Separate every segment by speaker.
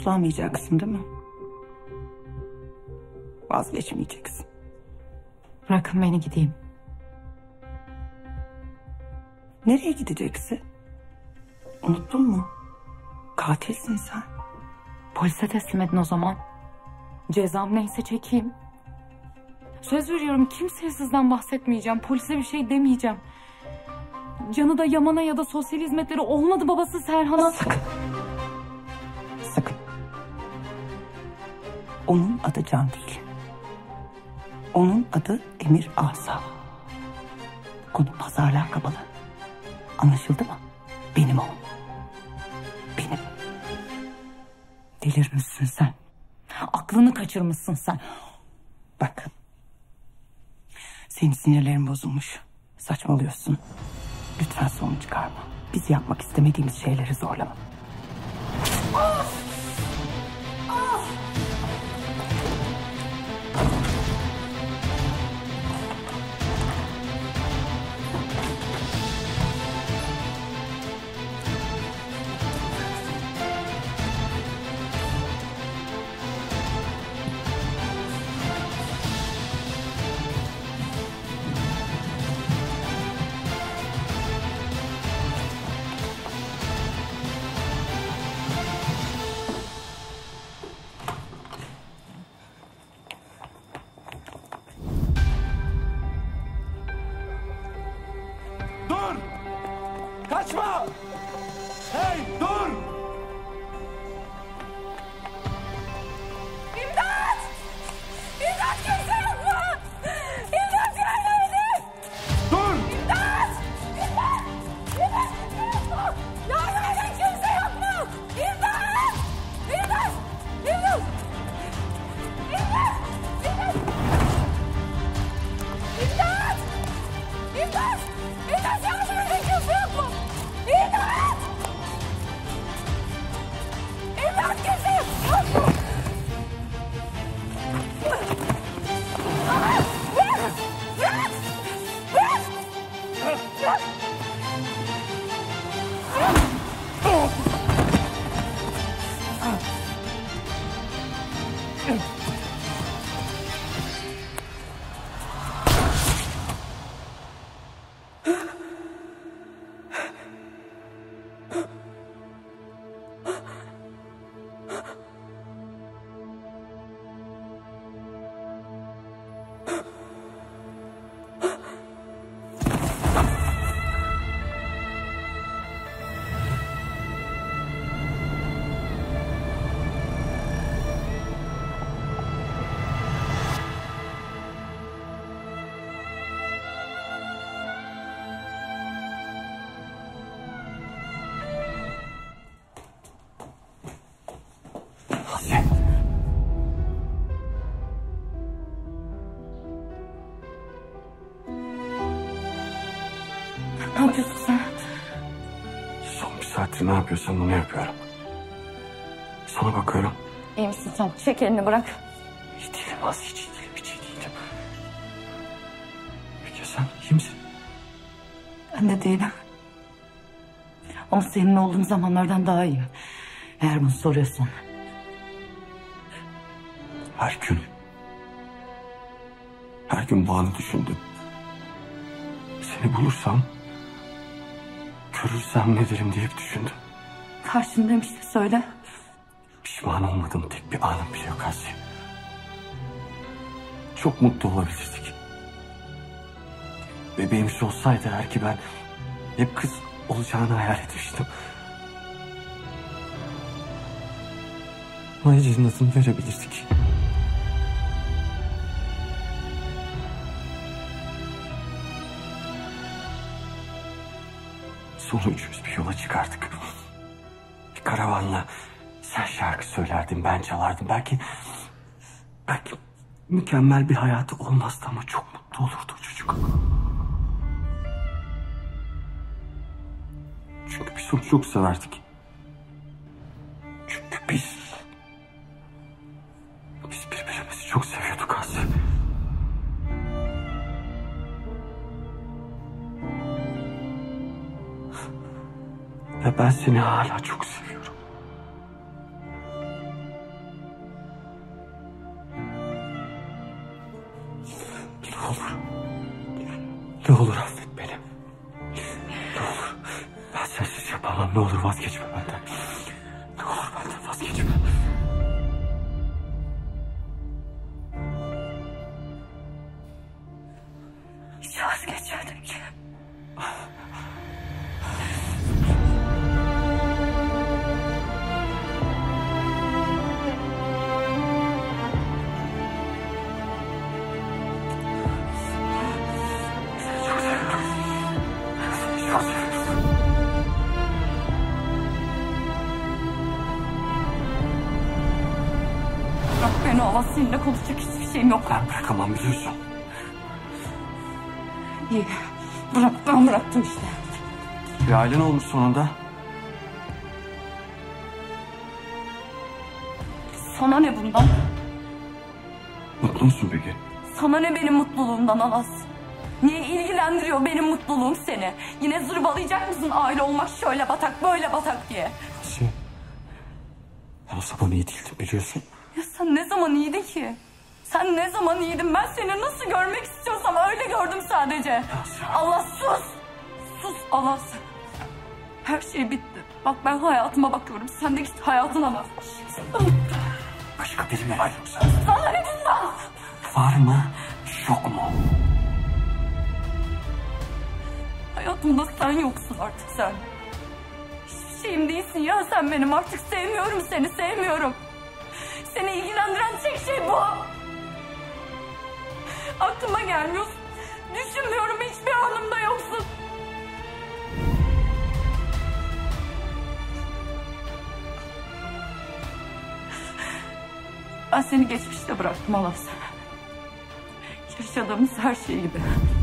Speaker 1: Umutlanmayacaksın değil mi? Vazgeçmeyeceksin.
Speaker 2: Bırakın beni gideyim.
Speaker 1: Nereye gideceksin? Unuttun mu? Katilsin sen.
Speaker 2: Polise teslim edin o zaman. Cezam neyse çekeyim. Söz veriyorum kimseye sizden bahsetmeyeceğim. Polise bir şey demeyeceğim. Canı da Yaman'a ya da sosyal hizmetleri olmadı babası Serhan'a.
Speaker 1: Sakın. Sakın. Onun adı Can değil. Onun adı Emir Asa. Konu pazarlığa kapalı. Anlaşıldı mı? Benim o. Benim. Delirmişsin sen.
Speaker 2: Aklını kaçırmışsın sen.
Speaker 1: Bak. Senin sinirlerin bozulmuş. Saçmalıyorsun. Lütfen sorun çıkarma. Biz yapmak istemediğimiz şeyleri zorlama.
Speaker 3: Dur! Kaçma! Hey dur!
Speaker 2: İmdat! İmdat kimse yok mu? İmdat yardım edin!
Speaker 3: Dur!
Speaker 2: İmdat! İmdat! İmdat kimse yok mu? Yardım edin kimse yok mu? İmdat! İmdat! İmdat! İmdat! İmdat! İmdat! İmdat! İmdat yardım edin kimse yok mu? İmdat! İmdat kimse yok mu?
Speaker 1: Hasret.
Speaker 2: Ne yapıyorsun sen?
Speaker 3: Son bir saattir ne yapıyorsam bunu yapıyorum. Sana bakıyorum.
Speaker 2: İyi misin sen? Çek elini bırak.
Speaker 3: Hiç değilim, hiç değilim, hiç iyi değilim. Peki sen iyi misin?
Speaker 2: Ben de değilim. Ama senin olduğum zamanlardan daha iyiyim. Eğer bunu soruyorsan.
Speaker 3: Her gün bu anı düşündüm. Seni bulursam, görürsem ne derim diye hep düşündüm.
Speaker 2: Karşındayım işte söyle.
Speaker 3: Pişman olmadığım tek bir anım bile yok Asya. Çok mutlu olabilirdik. Bebeğimiz olsaydı eğer ki ben hep kız olacağını hayal etmiştim. Ona Ece'nin adını verebilirdik. Sonra üçümüz bir yola çıkardık. Bir karavanla sen şarkı söylerdin, ben çalardım. Belki mükemmel bir hayatı olmazdı ama çok mutlu olurdu o çocuk. Çünkü biz onu çok severdik. Çünkü biz birbirimizi çok seviyorduk Aslı. Ve ben seni hala çok seviyorum. Ne olur. Ne olur affet beni. Ne olur. Ben sensiz yapamam. Ne olur vazgeçme benden. Ne olur benden vazgeçme.
Speaker 2: Hiç vazgeçmedim ki.
Speaker 3: Çok seviyorum.
Speaker 2: Bırak beni Alas, seninle konuşacak hiçbir şeyim yok.
Speaker 3: Ben bırakamam biliyorsun.
Speaker 2: İyi. Bırak, ben bıraktım işte.
Speaker 3: Bir ailen olmuş sonunda.
Speaker 2: Sana ne bundan?
Speaker 3: Mutlu musun peki?
Speaker 2: Sana ne benim mutluluğumdan Alas? Niye ilgilendiriyor benim mutluluğum seni? Yine zırvalayacak mısın aile olmak şöyle batak böyle batak diye?
Speaker 3: Asiye. Ben o zaman iyi değildim biliyorsun.
Speaker 2: Ya sen ne zaman iyiydin ki? Sen ne zaman iyiydin? Ben seni nasıl görmek istiyorsam öyle gördüm sadece. Allah sus! Sus Allah. Her şey bitti. Bak ben hayatıma bakıyorum. Sen de git hayatına bak.
Speaker 3: Başka biri mi var yoksa?
Speaker 2: Sana ne bundan?
Speaker 3: Var mı? Yok mu?
Speaker 2: Hayatımda sen yoksun artık sen. Hiçbir şeyim değilsin ya sen benim. Artık sevmiyorum seni, sevmiyorum. Seni ilgilendiren tek şey bu. Aklıma gelmiyorsun. Düşünmüyorum, hiçbir anımda yoksun. Ben seni geçmişte bıraktım Alas. Yaşadığımız her şey gibi.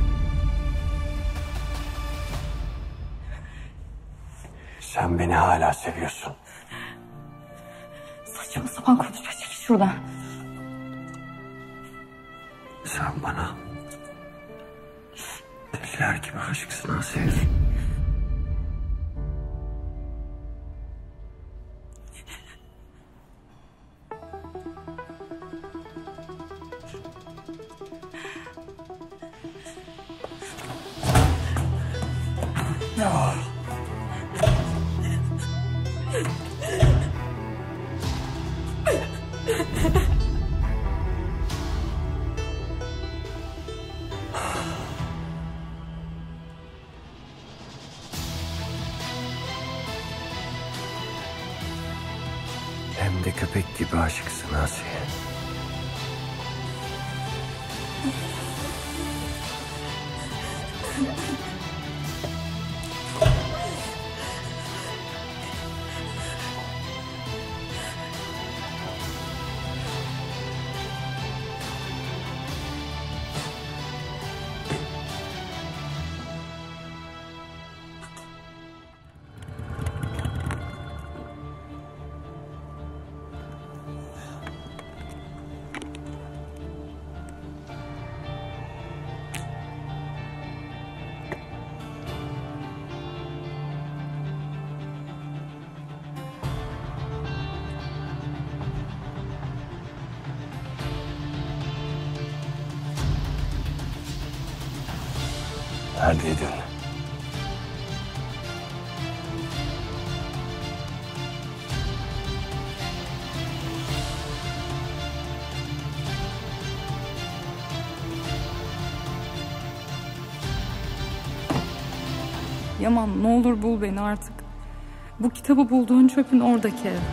Speaker 3: Sen beni hala seviyorsun.
Speaker 2: Saçma sapan konuşma, çekil şuradan.
Speaker 3: Sen bana deliler gibi aşıksın Asiye. Hem de köpek gibi aşıksın Asiye. Perdeyi dön.
Speaker 2: Yaman, ne olur bul beni artık. Bu kitabı bulduğun çöpün oradaki ev.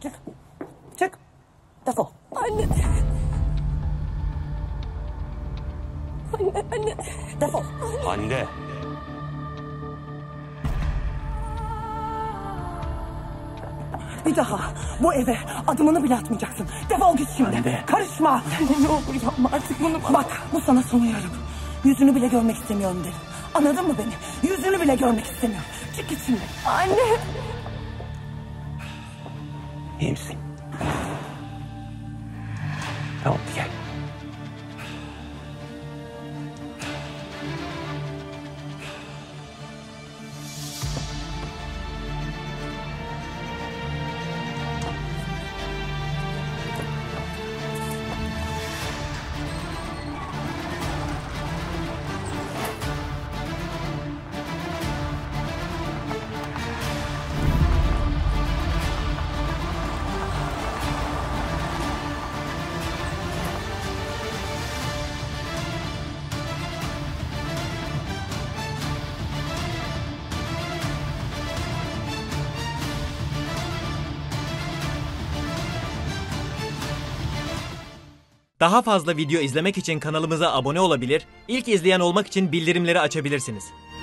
Speaker 1: Çık. Çık. Defol.
Speaker 4: Anne. Anne.
Speaker 1: Defol.
Speaker 3: Hande.
Speaker 1: Bir daha bu eve adımını bile atmayacaksın. Defol git şimdi.
Speaker 3: Hande.
Speaker 1: Karışma.
Speaker 4: Anne ne olur yapma artık bunu bana.
Speaker 1: Bak bu sana son uyarım. Yüzünü bile görmek istemiyorum dedim. Anladın mı beni? Yüzünü bile görmek istemiyorum. Çık git şimdi.
Speaker 4: Anne.
Speaker 3: İyi misin? Tamam gel.
Speaker 5: Daha fazla video izlemek için kanalımıza abone olabilir, ilk izleyen olmak için bildirimleri açabilirsiniz.